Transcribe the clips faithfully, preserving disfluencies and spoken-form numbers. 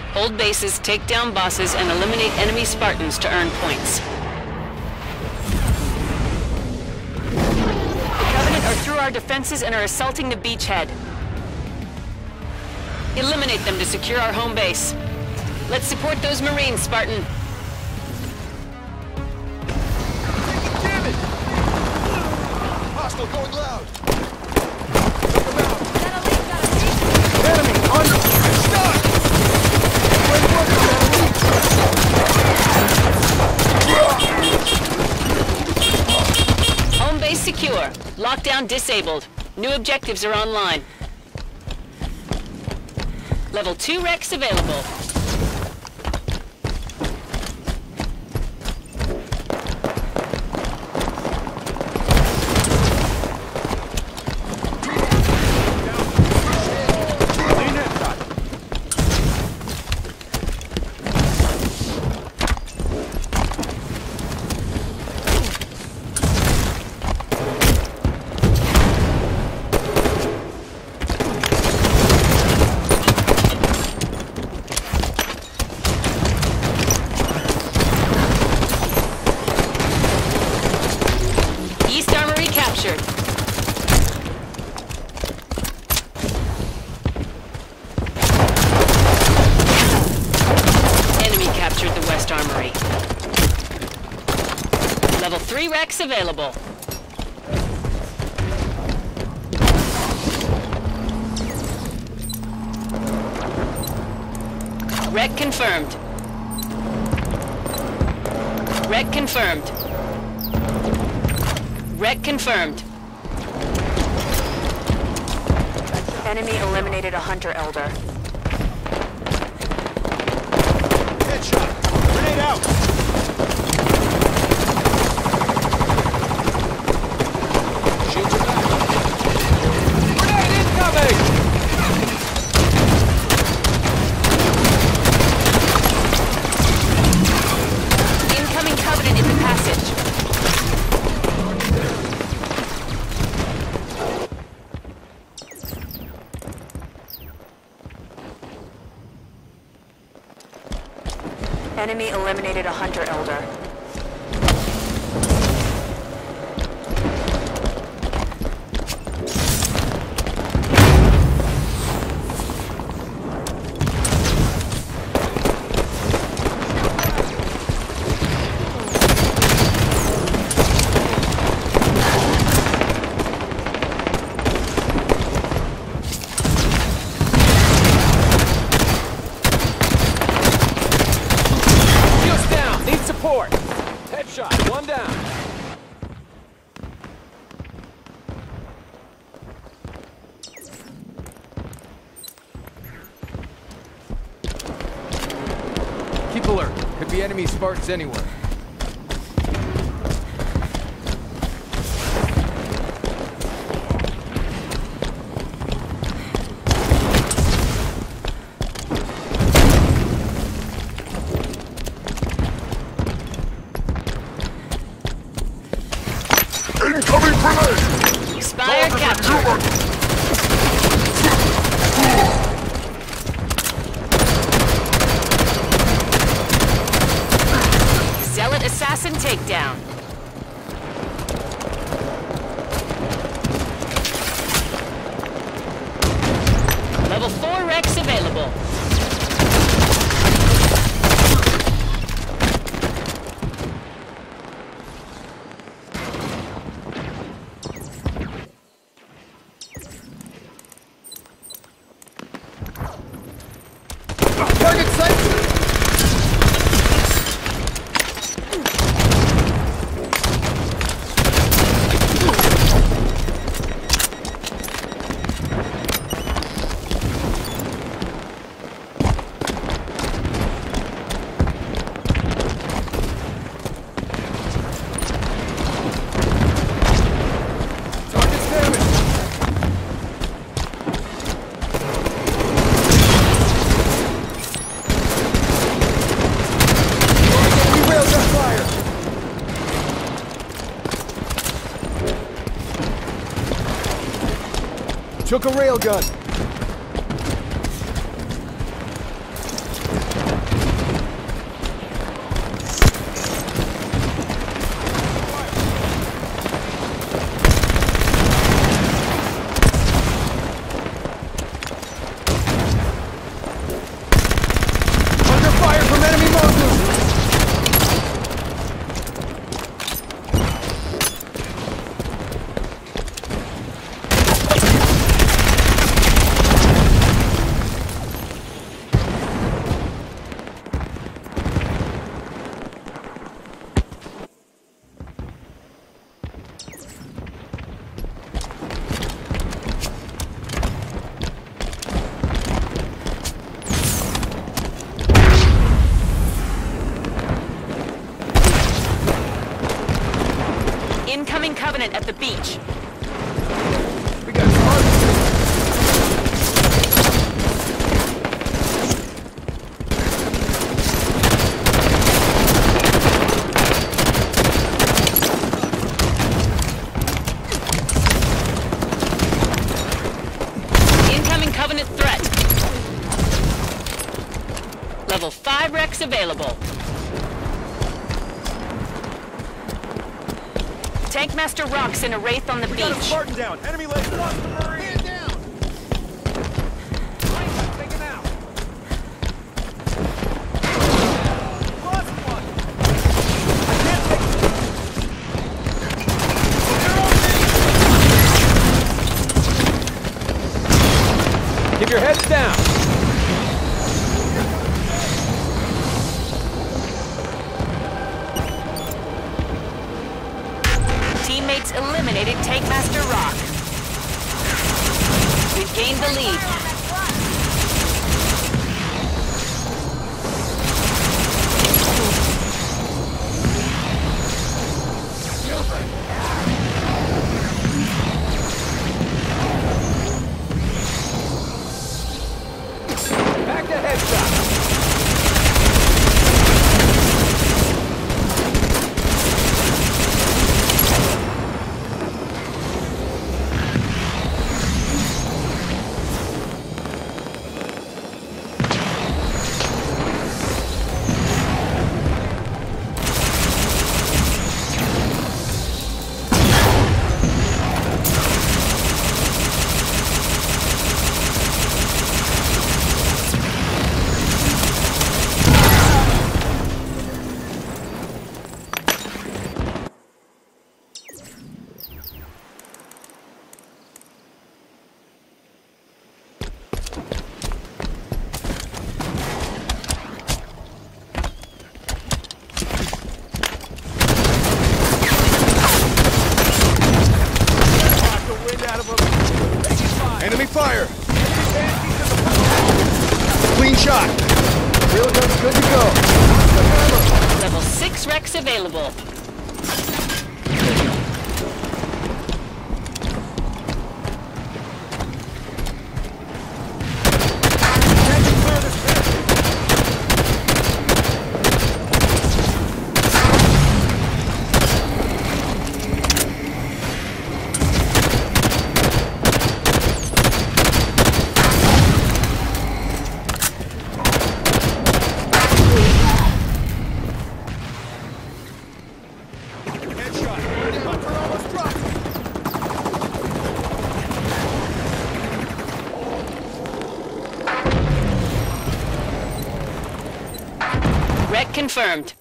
Hold bases, take down bosses, and eliminate enemy Spartans to earn points. The Covenant are through our defenses and are assaulting the beachhead. Eliminate them to secure our home base. Let's support those Marines, Spartan. Damn it! Hostile going loud! Enemy on the stop! Great work, enemy! Home base secure. Lockdown disabled. New objectives are online. Level two Rex available. Level three Rex available. Rec confirmed. Rec confirmed. Rec confirmed. Enemy eliminated a Hunter Elder. Headshot! Grenade out! Shields are back. Grenade incoming! Incoming Covenant in the passage. Enemy eliminated a Hunter Elder. Headshot, one down. Keep alert. Could be enemy Spartans anywhere. Incoming grenade! Spire captured. Zealot assassin takedown. Level four Rex available. Target sight! Took a railgun. beach. We got Spartans. Incoming Covenant threat. Level five Rex available. Tankmaster Rock's in a Wraith on the We got a beach. Spartan down. Enemy laser. Lost the Marine. Man down. Right, take him out. Lost one. I can't take him. Keep your heads down. Teammates eliminated Tankmaster Rock. We've gained the lead. Back to headshot. Enemy fire! Clean shot! Railgun's good to go. Level six Rex available. Wreck confirmed.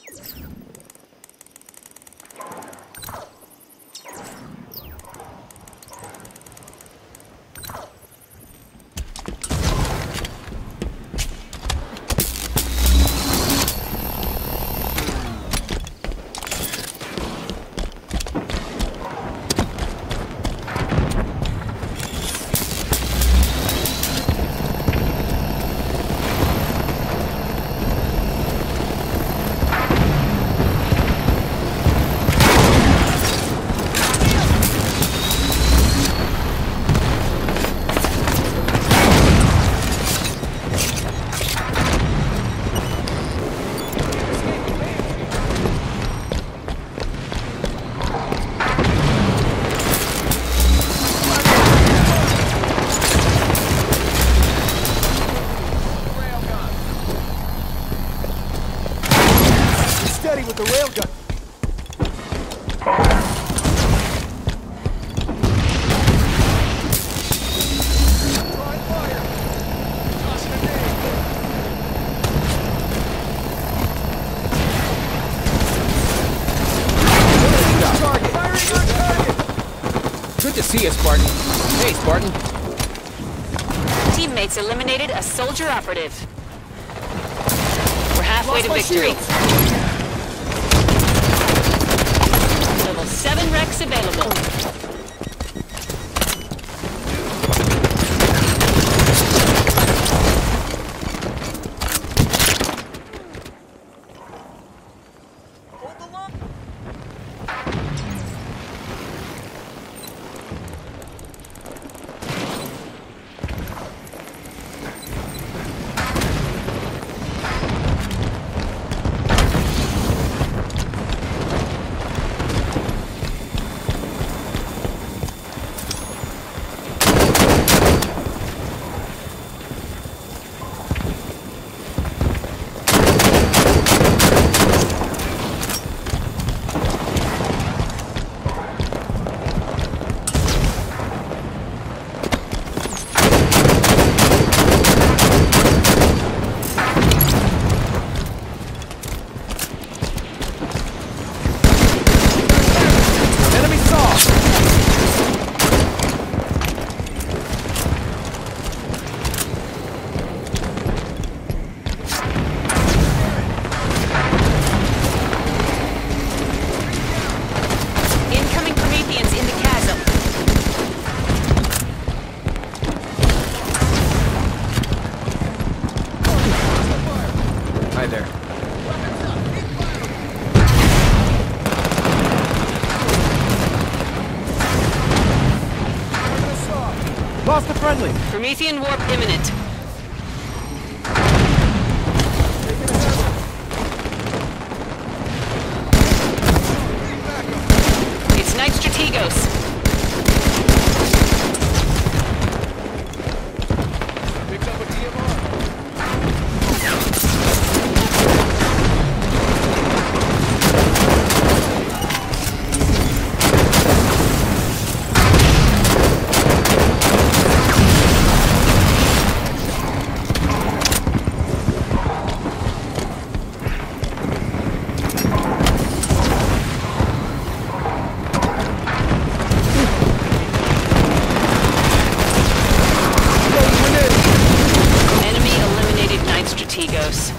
Steady with the railgun. Drawing fire. Tossing a nade. Target. Firing on target. Good to see you, Spartan. Hey, Spartan. Teammates eliminated a soldier operative. We're halfway to Lost my victory. shields. Level seven Rex available. Friendly. Promethean warp imminent. It's Night Strategos. Picked up a D M R. Enemy eliminated Night Strategos.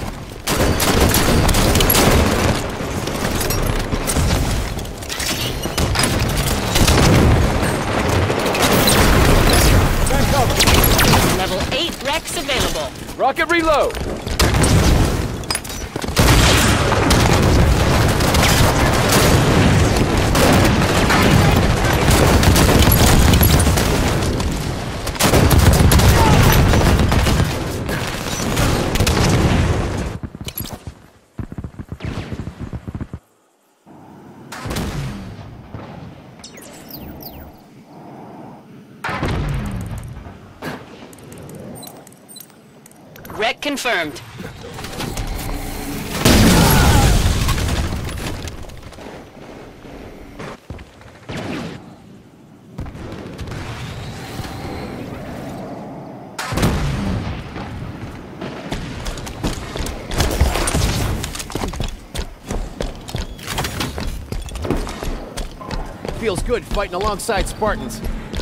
Back up. Level eight Rex available. Rocket reload. Wreck confirmed. Feels good fighting alongside Spartans.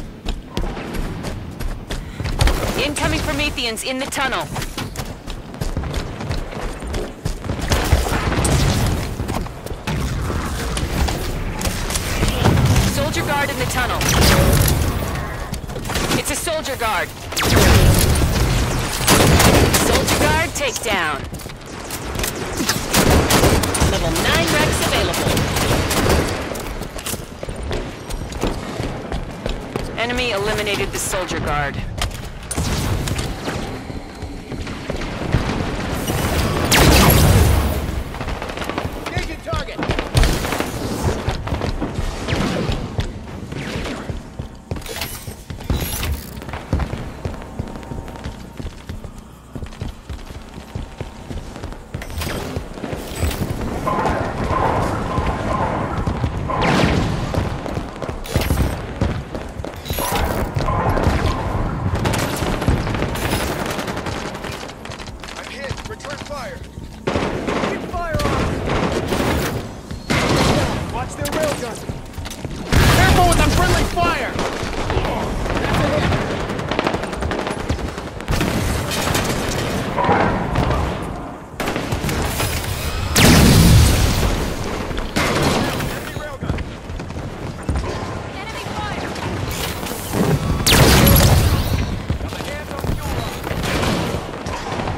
Incoming Prometheans in the tunnel. Soldier guard in the tunnel. It's a soldier guard. Soldier guard takedown. Level nine Rex available. Enemy eliminated the soldier guard. Engaging target. I'm hit. Return fire. Keep fire on. Watch their railgun. Careful with unfriendly fire. That's a hit. Enemy railgun. Enemy fire. Got my hands on fuel rod.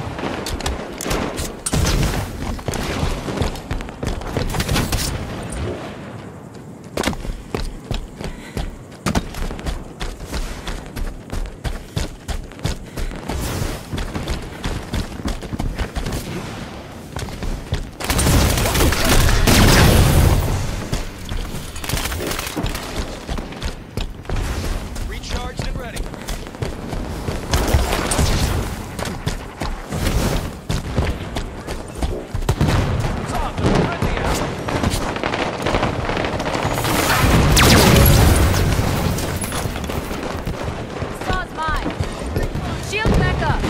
Recharged and ready. Stop! Friendly out. Saw's mine. Shield back up.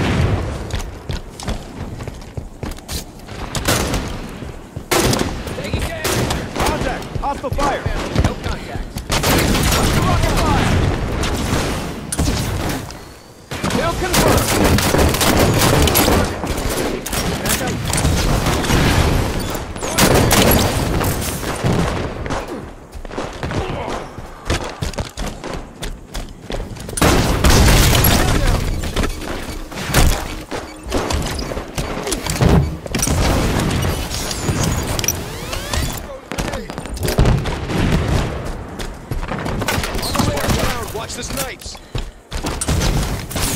Taking damage. Contact. Hostile fire. No contact. Rocket fire. Kill confirmed. Back up. Watch the snipes.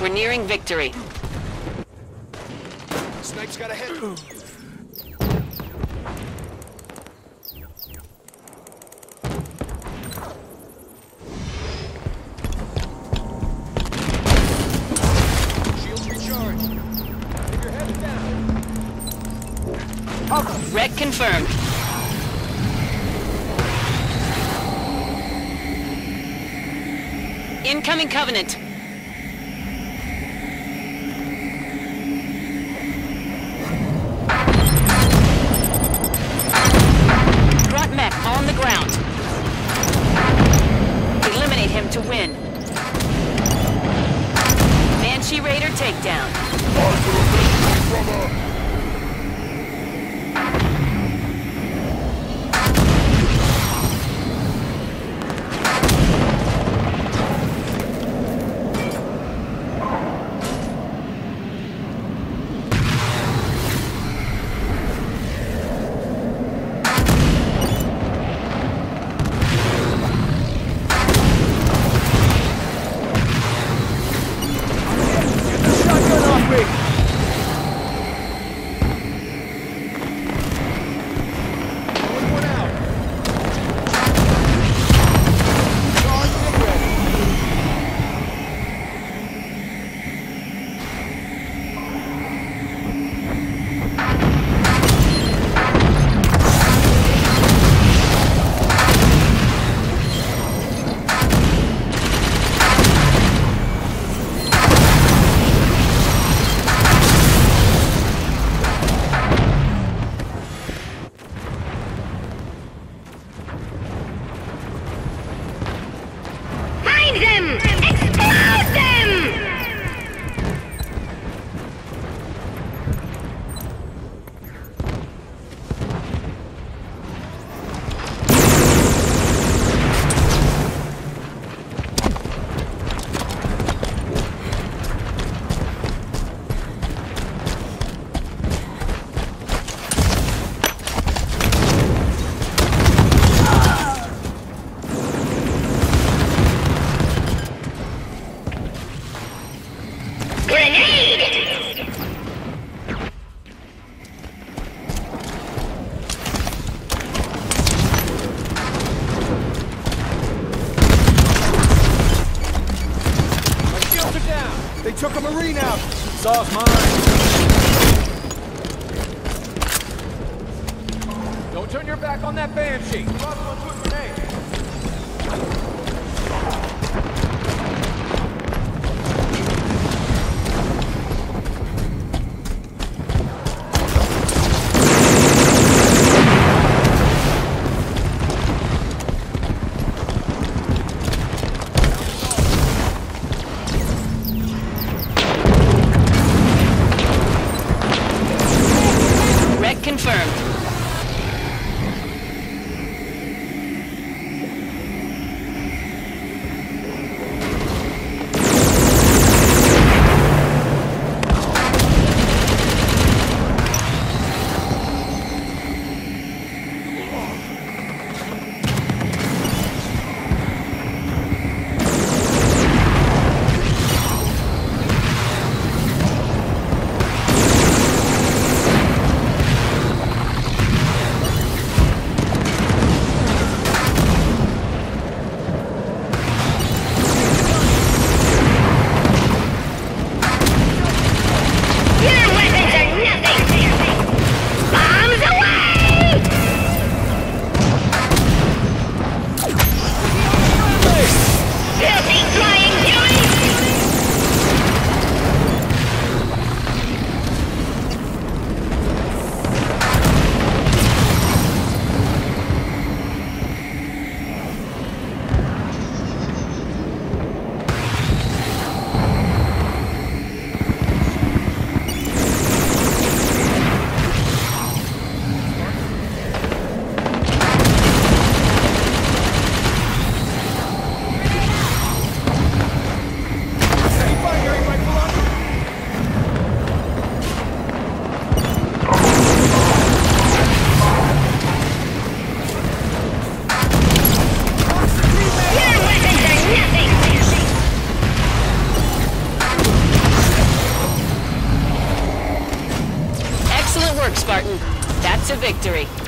We're nearing victory. Snipe's got a hit. Shields recharged. Keep your head down. Wreck confirmed. Incoming Covenant. Grunt mech on the ground. Eliminate him to win. Banshee Raider takedown. They took a Marine out! Saw's mine! Don't turn your back on that Banshee! Drop him onto a grenade! Confirmed. Spartan. That's a victory.